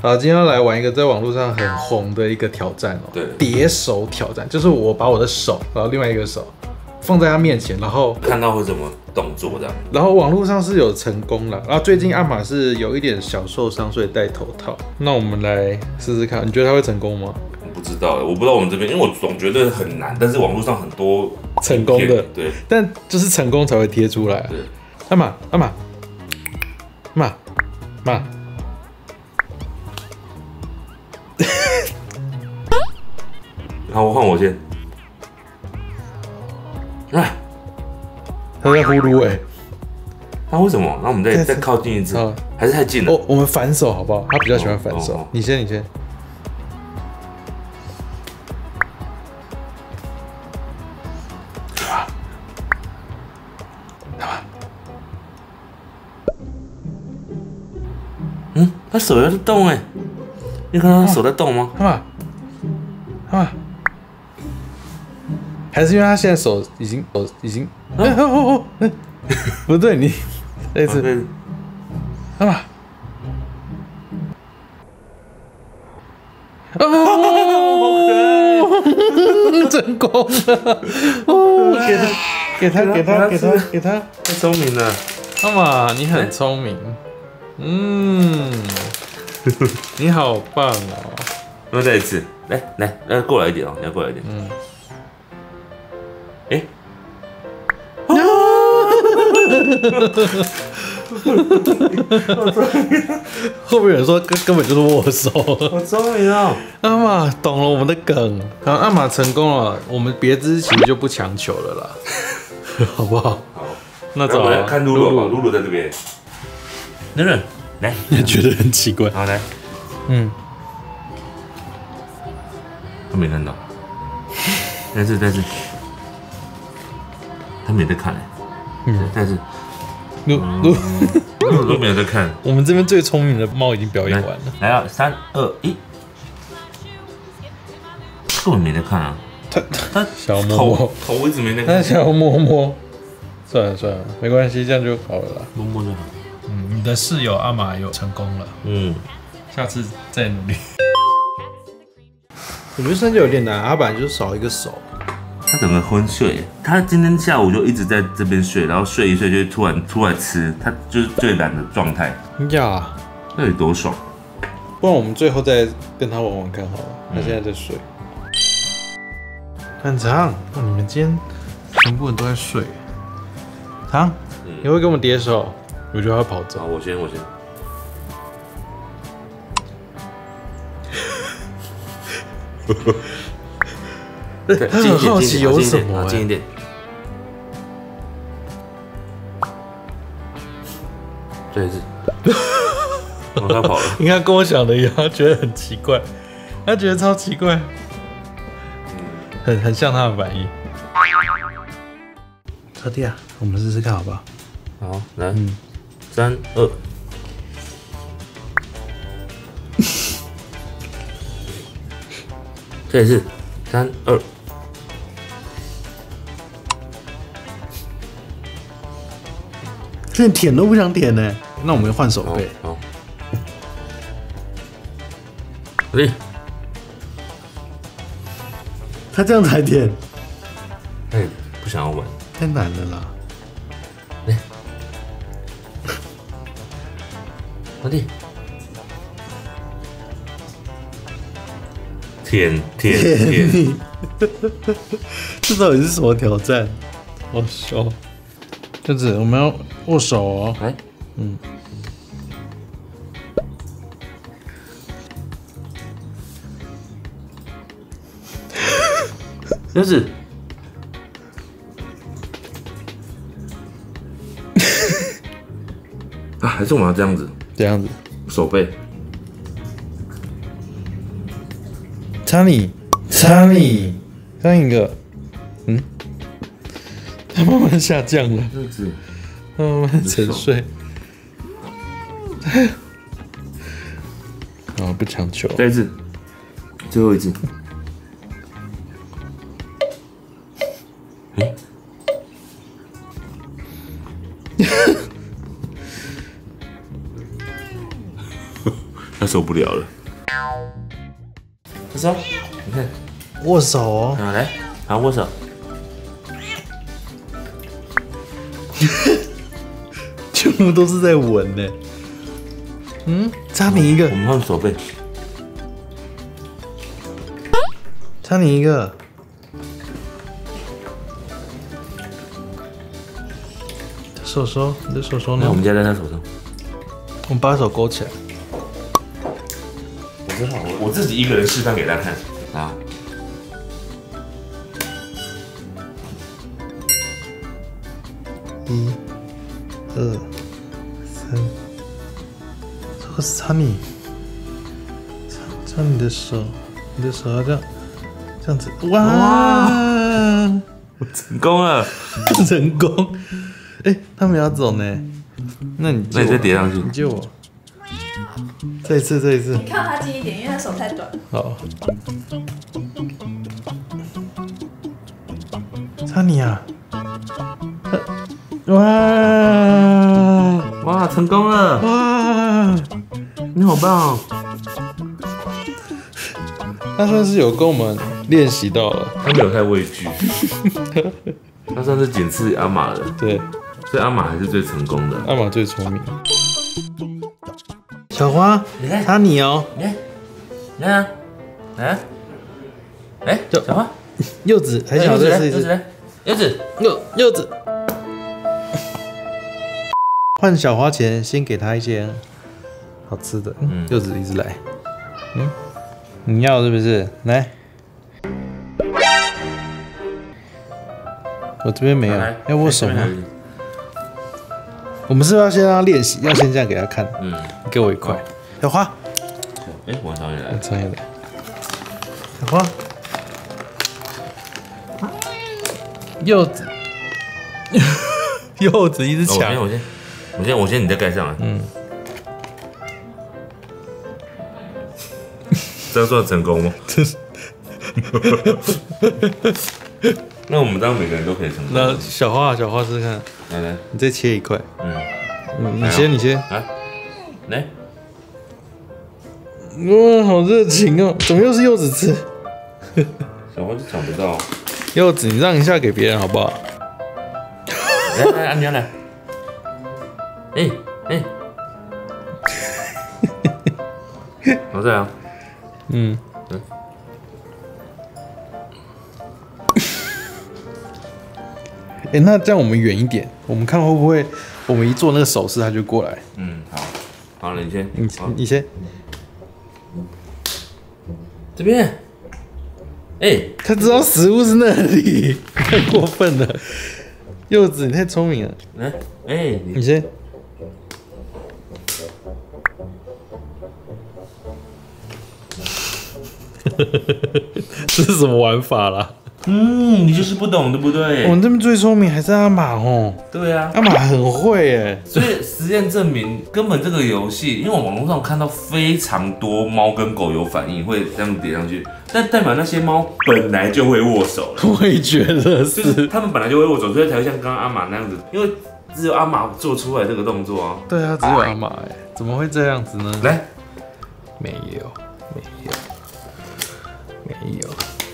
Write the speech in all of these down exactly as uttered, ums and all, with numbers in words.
好，今天要来玩一个在网络上很红的一个挑战哦， 对， 叠手挑战，就是我把我的手，然后另外一个手放在他面前，然后看到会怎么动作这样。 然后网络上是有成功了，然后最近阿玛是有一点小受伤，所以戴头套。那我们来试试看，你觉得他会成功吗？ 我不知道，我不知道我们这边，因为我总觉得很难，但是网络上很多成功的， 对， 但就是成功才会贴出来。 对， 阿玛，阿玛，玛，玛。 好，我换我先。哎， 他在呼噜哎， 那为什么？那我们再再靠近一次，还是太近了？ 哦，我们反手好不好？他比较喜欢反手。 哦哦、 你先，你先。 嗯，他手在动哎，你看到他手在动吗？ 阿玛，阿玛。还是因为他现在手已经手已经，哦哦哦，不对，你再一次，阿玛，哦，成功了，哦，给他，给他，给他，给他，给他， 太聪明了， 阿玛，你很聪明，嗯，你好棒哦， 那再一次，来来，来过来一点哦，你要过来一点，嗯。哎， 后面有人说根根本就是握手， 好聪明哦！ 阿玛懂了我们的梗，好，阿玛成功了，我们别枝其实就不强求了啦，好不好？ 好， 那走， 我来看露露吧，露露在这边，露露来， 你觉得很奇怪？ 好来，嗯，他没看到，但是但是。他没在看哎，嗯，但是露露露都没有在看。 我们这边最聪明的猫已经表演完了。 来啊，三二一，根本没在看啊。 他他小摸摸头一直没在看。 他小摸摸，算了算了，没关系，这样就好了啦。 摸摸就好。 嗯，你的室友阿玛有成功了。嗯，下次再努力。我觉得三九有点难，阿本来就是少一个手。 他整个昏睡，他今天下午就一直在这边睡，然后睡一睡就突然出来吃，他就是最懒的状态。 呀， 那得多爽！ 不然我们最后再跟他玩玩看好了。他现在在睡，很长。你们今天全部人都在睡。长，你会跟我们叠手？我觉得他跑走。 好，我先，我先。 他很好奇有什么、欸， 近一点，这一次，哦，他跑了。 你看跟我想的一样，他觉得很奇怪，他觉得超奇怪，很很像他的反应。小弟啊，我们试试看好不好？ 好，来，嗯，三二，这一次，三二。 连舔都不想舔呢，那我们换手背。 好，对， 他这样才舔， 哎，不想要玩， 太难了啦。 来，老弟，舔舔舔， 这到底是什么挑战？好笑。这样子，我们要握手哦。 来， 嗯。 这样子。啊，还是我们要这样子？ 这样子， 手背。 查理，查理，上一个，嗯。它慢慢下降了，它慢慢沉睡。啊，不强求。 再一次，最后一次。哎，他他受不了了。手，你看， 握手哦。 好来，好握手。 全部都是在吻呢。嗯，差你一个。 我们换手背。 差你一个。手手，你的手手呢？ 那我们家在他手上。 我们把手勾起来。 我知道，我我自己一个人示范给他看啊。 一、二、三，这个是擦你，擦擦你的手，你的手要这样，这样子，哇，哇我成功了， 成功！哎、欸，他们要走呢，那你那你再叠上去， 你救我，这一次，这一次， 你靠他近一点，因为他手太短。 好，擦你啊！哇哇，成功了！ 哇， 你好棒哦！ 他算是有跟我们练习到了， 他没有太畏惧，他算是仅次于阿玛的， 对， 所以阿玛还是最成功的。 阿玛最聪明。小花， 你看， 擦你哦， 你看，你看啊，来，哎，小花， 柚子还想再试一次， 柚子， 柚柚子。换小花前，先给他一些好吃的。嗯，柚子一直来。嗯，你要是不是？来，我这边没有，要握手吗？我们是不是要先让他练习？要先这样给他看。嗯，你给我一块。小花， 哎，王朝也来， 王朝也来。小花，柚子，柚子一直抢。 我先。我先，我先，你再盖上来。嗯，这样算成功吗？那我们这样每个人都可以成功。 那小花，小花试试看。 来来， 你再切一块。嗯，嗯，你先，你先。 啊，来。 哇，好热情哦！怎么又是柚子吃？ 小花就抢不到。 柚子，你让一下给别人好不好？ 来来，安妮来。哎哎，好在啊，嗯嗯， 哎、欸，那这样我们远一点，我们看会不会，我们一做那个手势，他就过来。 嗯，好，好了，你先， 你你先， 这边，哎、欸， 他知道食物是那里，太过分了，柚子，你太聪明了， 来，哎、欸， 你先。这是什么玩法啦？ 嗯，你就是不懂，对不对？ 我们这边最聪明还是阿玛哦。 对啊， 阿玛很会哎。 所以实验证明，根本这个游戏，因为我网络上看到非常多猫跟狗有反应，会这样叠上去，但代表那些猫本来就会握手了。 我也觉得是， 就是他们本来就会握手，所以才会像刚刚阿玛那样子，因为只有阿玛做出来这个动作啊。 对啊，只有阿玛哎，怎么会这样子呢？ 来， 没有，没有。没有，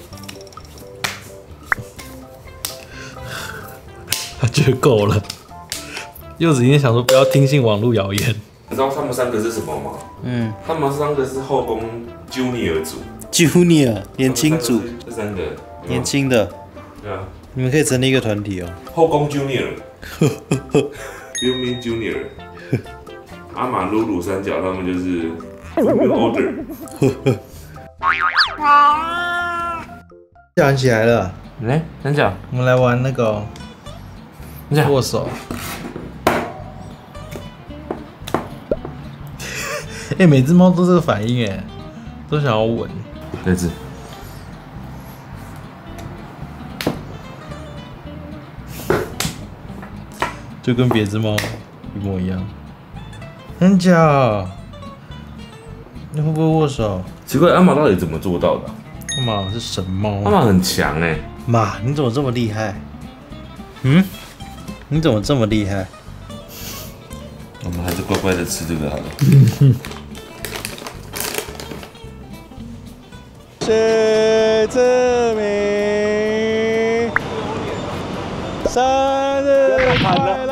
他觉得够了。柚子今天想说不要听信网络谣言。 你知道他们三个是什么吗？嗯，他们三个是后宫 Junior 组 ，Junior 年轻组， 这三个年轻的。 对啊，你们可以成立一个团体哦。 后宫 Junior，You mean Junior？ 阿玛、露露三角，他们就是 Order。 玩起来了， 来，三角， 我们来玩那个握手。哎、欸，每只猫都这个反应哎，都想要吻。 这只， 就跟别只猫一模一样。三角，你会不会握手？ 奇怪，阿玛到底怎么做到的？ 阿玛是神猫， 阿玛很强哎。 妈，你怎么这么厉害？嗯？你怎么这么厉害？ 我们还是乖乖的吃这个好了。 谢志明，生日快乐！